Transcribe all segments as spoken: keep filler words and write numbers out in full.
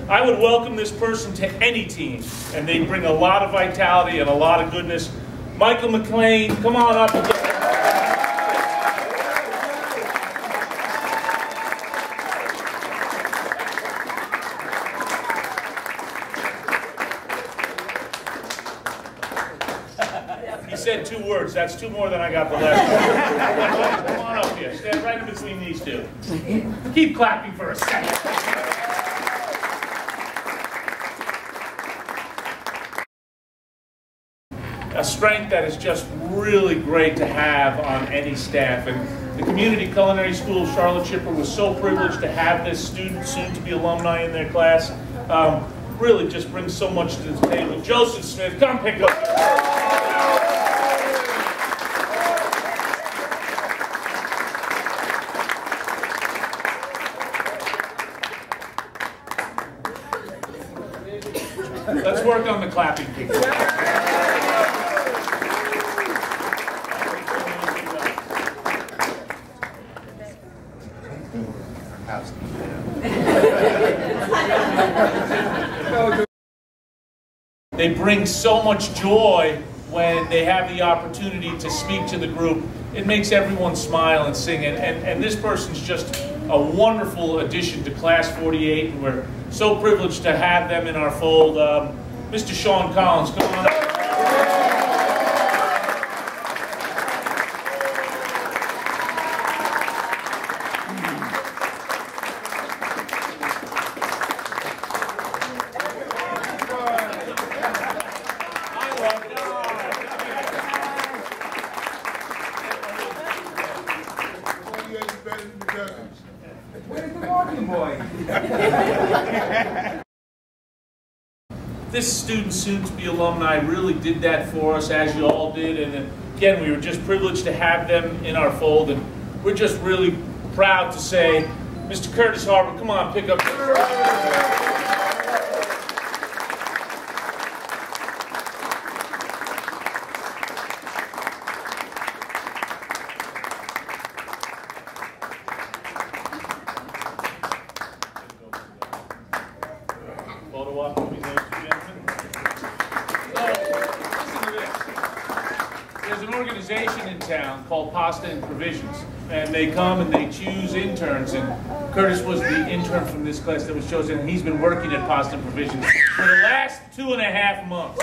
I would welcome this person to any team, and they bring a lot of vitality and a lot of goodness. Michael McLean, come on up and get He said two words. That's two more than I got the last one. Come on up here. Stand right in between these two. Keep clapping for a second. A strength that is just really great to have on any staff. And the Community Culinary School of Charlotte Chipper was so privileged to have this student, soon-to-be alumni in their class. Um, really just brings so much to the table. Joseph Smith, come pick up. Let's work on the clapping people. They bring so much joy when they have the opportunity to speak to the group. It makes everyone smile and sing. And, and, and this person's just a wonderful addition to Class forty-eight, and we're so privileged to have them in our fold. Um, Mister Sean Collins, come on up. Where's the walking boy? This student soon-to-be alumni really did that for us, as you all did, and again, we were just privileged to have them in our fold, and we're just really proud to say, Mister Curtis Harper, come on, pick up. Photo op with those two gentlemen. So, listen to this. There's an organization in town called Pasta and Provisions, and they come and they choose interns, and Curtis was the intern from this class that was chosen, and he's been working at Pasta and Provisions for the last two and a half months.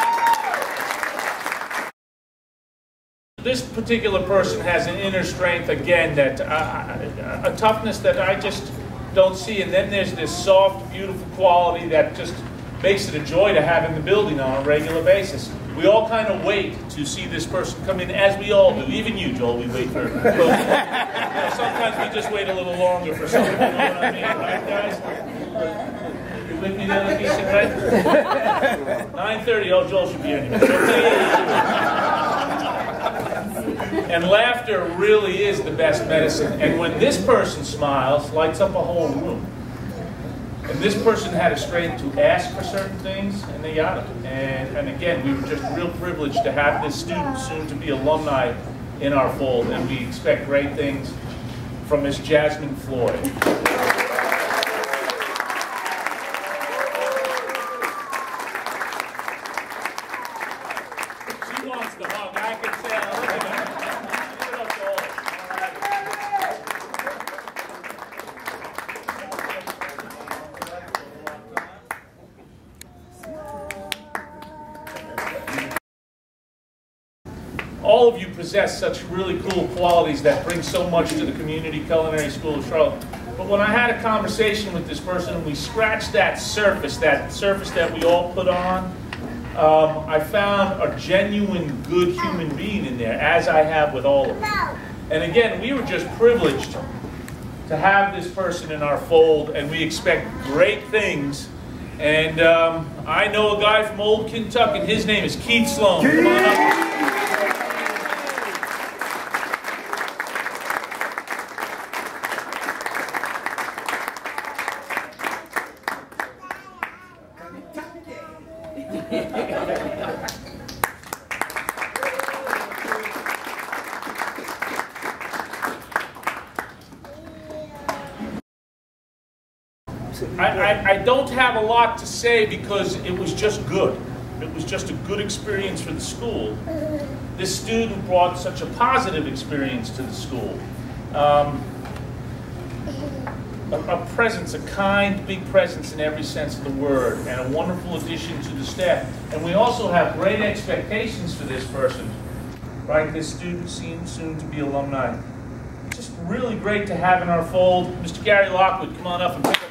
This particular person has an inner strength, again, that uh, a toughness that I just don't see, and then there's this soft, beautiful quality that just makes it a joy to have in the building on a regular basis. We all kind of wait to see this person come in, as we all do. Even you, Joel, we wait for. Well, you know, sometimes we just wait a little longer for something. You know what I mean, right, guys? You with me there, decent, right? nine thirty. Oh, Joel should be in here. And laughter really is the best medicine. And when this person smiles, lights up a whole room. And this person had a strength to ask for certain things, and they got it. And, and again, we were just real privileged to have this student, soon to be alumni, in our fold. And we expect great things from Miss Jasmine Floyd. She wants the hug. I can tell. Look at that. All of you possess such really cool qualities that bring so much to the Community Culinary School of Charlotte. But when I had a conversation with this person, we scratched that surface, that surface that we all put on, um, I found a genuine good human being in there, as I have with all of them. And again, we were just privileged to have this person in our fold, and we expect great things. And um, I know a guy from Old Kentucky, and his name is Keith Sloan. Come on up. I, I, I don't have a lot to say because it was just good. It was just a good experience for the school. This student brought such a positive experience to the school. Um, a, a presence, a kind, big presence in every sense of the word, and a wonderful addition to the staff. And we also have great expectations for this person, right? This student seems soon to be alumni. Just really great to have in our fold. Mister Gary Lockwood, come on up and pick up.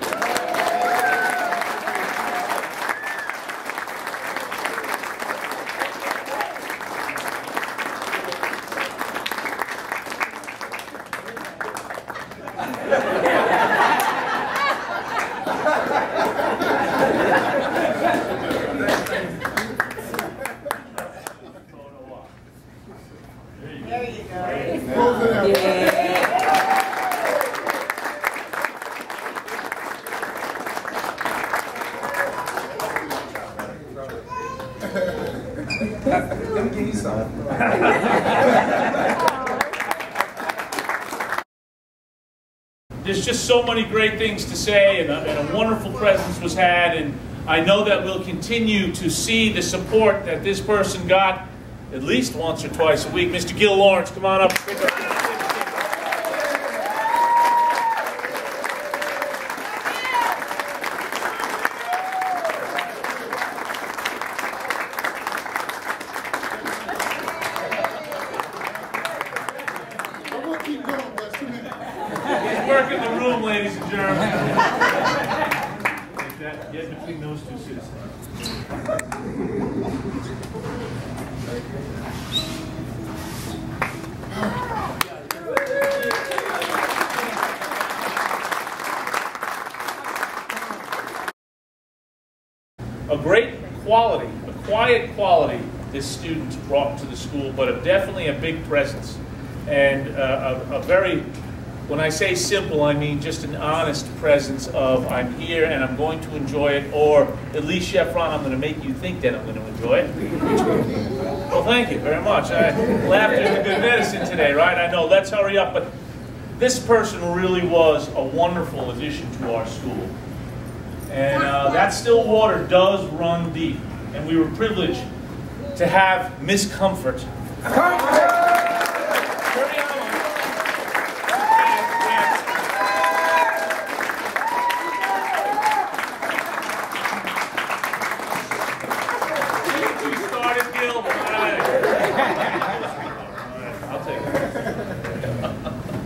There you go. Yeah. Let me give you some. There's just so many great things to say, and a, and a wonderful presence was had, and I know that we'll continue to see the support that this person got at least once or twice a week. Mister Gil Lawrence, come on up. He's working the room, ladies and gentlemen. Like that, get between those two citizens. A great quality, a quiet quality this student brought to the school, but a, definitely a big presence. And uh, a, a very, when I say simple, I mean just an honest presence of I'm here and I'm going to enjoy it, or at least, Chef Ron, I'm going to make you think that I'm going to enjoy it. Well, thank you very much. I, laughter is a good medicine today, right? I know, let's hurry up. But this person really was a wonderful addition to our school. And uh, that still water does run deep. And we were privileged to have Miss Comfort. I'll take it.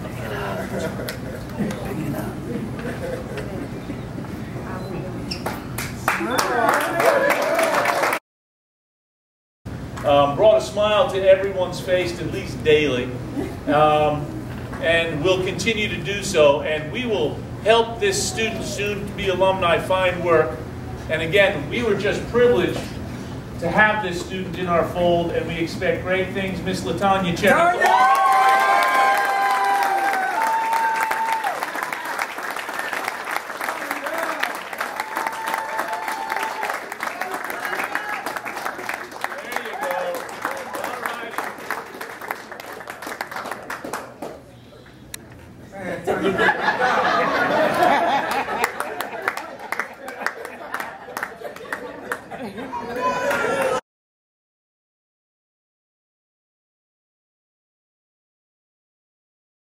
Um, brought a smile to everyone's face, at least daily, um, and will continue to do so. And we will help this student, soon to be alumni, find work. And again, we were just privileged to have this student in our fold, and we expect great things. Miss LaTanya Chen. Man,